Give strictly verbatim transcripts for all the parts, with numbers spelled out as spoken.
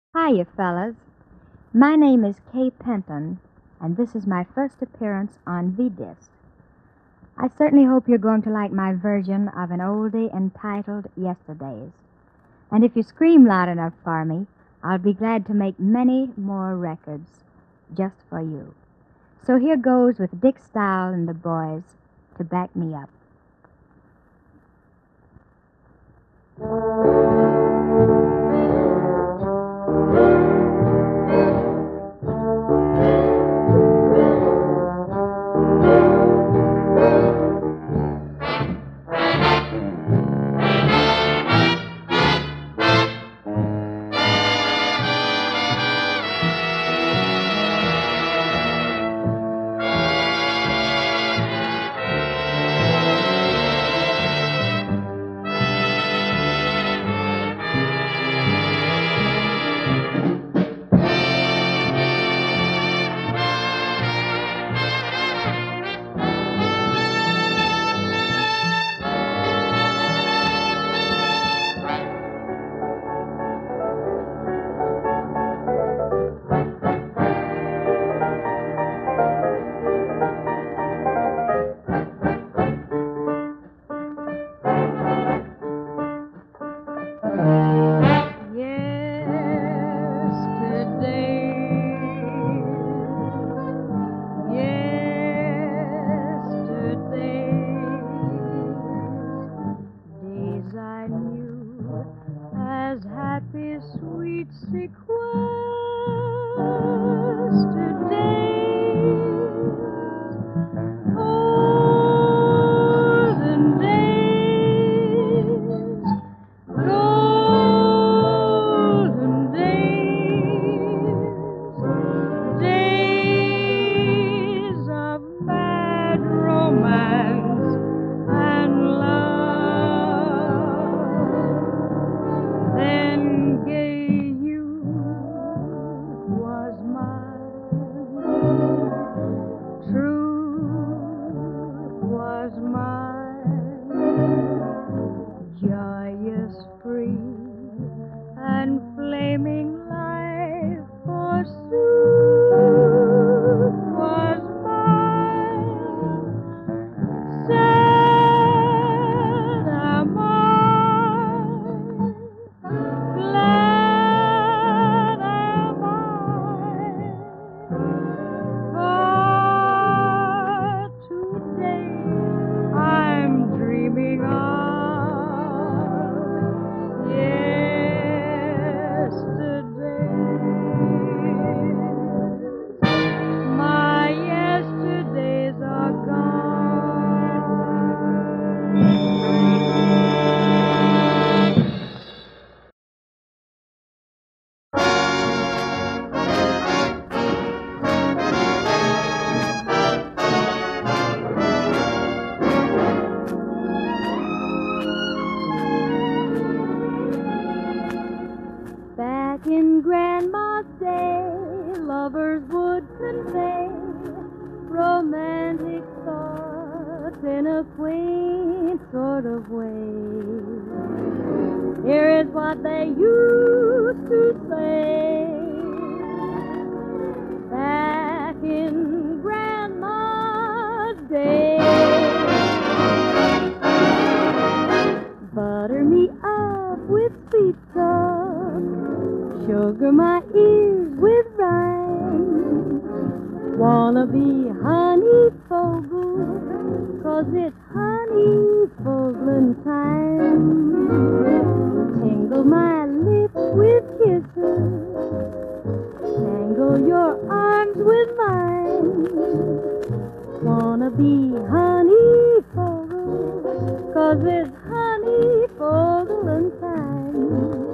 Hiya, fellas. My name is Kay Penton, and this is my first appearance on V-Disc. I certainly hope you're going to like my version of an oldie entitled Yesterdays. And if you scream loud enough for me, I'll be glad to make many more records just for you. So here goes with Dick Style and the boys to back me up. Back in Grandma's day, lovers would convey romantic thoughts in a quaint sort of way. Here is what they used to say. Back in Grandma's day, butter me up with sweet stuff, sugar my ears with rhyme. Wanna be honey fogel, 'cause it's honey fogelin' time. Tingle my lips with kisses, tangle your arms with mine. Wanna be honey fogel, 'cause it's honey fogelin' time.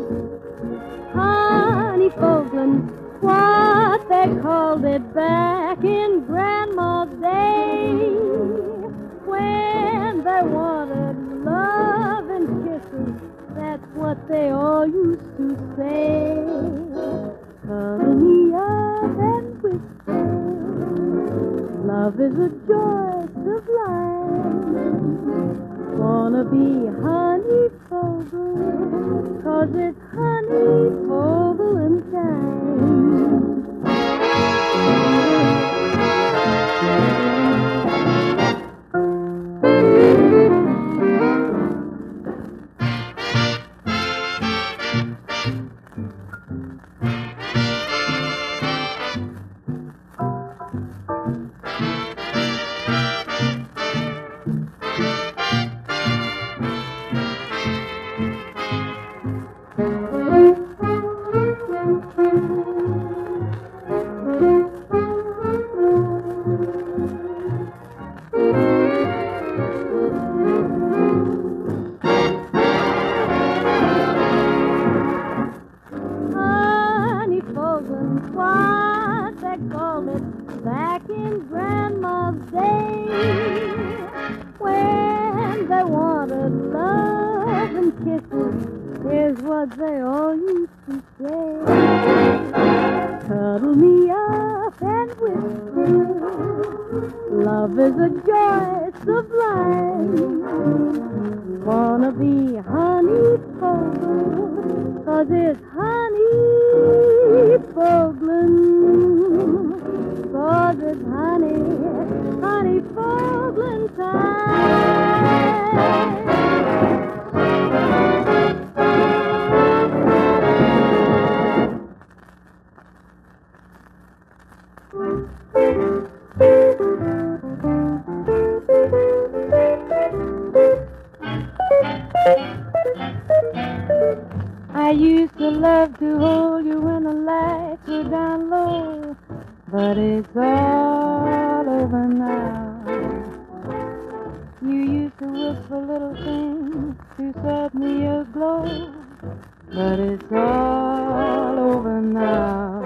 Honey fogelin', what they called it back in Grandma's day, when they wanted love and kisses. That's what they all used to say. Cover me up and whisper, love is a joy sublime. Wanna be honey fogel, 'cause it's honey fogelin' time. called it back in Grandma's day. When they wanted love and kisses, here's what they all used to say. Cuddle me up and whisper, love is a joy sublime. Wanna be honey fogel, 'cause it's honey foglin'. 'Cause it's honey, honey foglin' time. I used to love to hold you when the lights were down low, but it's all over now. You used to whisper little things to set me aglow, but it's all over now.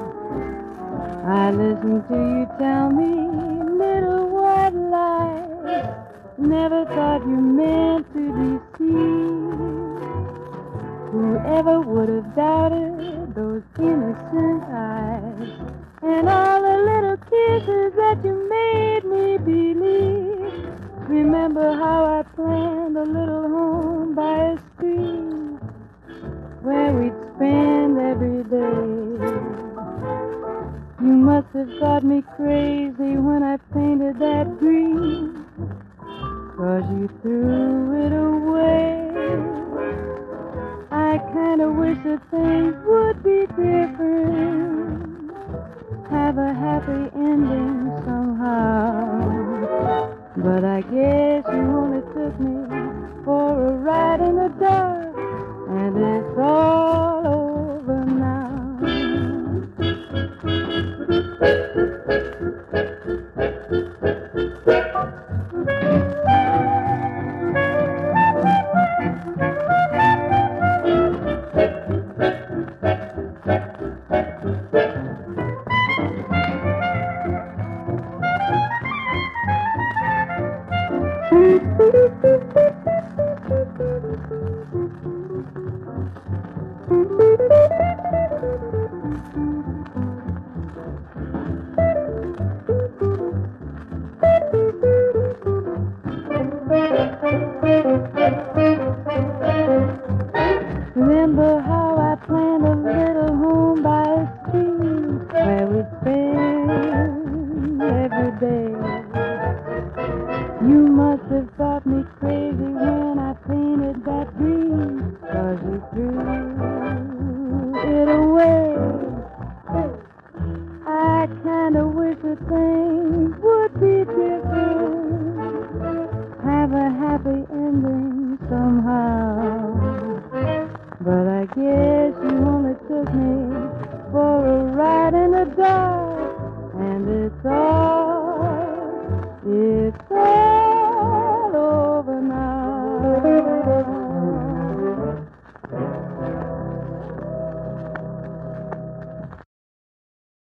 I listen to you tell me little white lies, never thought you meant to deceive. Whoever would have doubted those innocent eyes and all the little kisses that you made me believe? Remember how I planned a little home by a stream where we'd spend every day. You must have thought me crazy when I painted that dream, 'cause you threw it away. I kinda wish that things would be different, have a happy ending somehow. But I guess you only took me for a ride in the dark, and it's all over now. Remember how I planned a little home by a stream where we'd spend every day. You must have thought me crazy when I painted that dream, 'cause you threw it away. I kinda wish that things would be different, have a happy ending somehow. But I guess you only took me for a ride in the dark, and it's all, it's all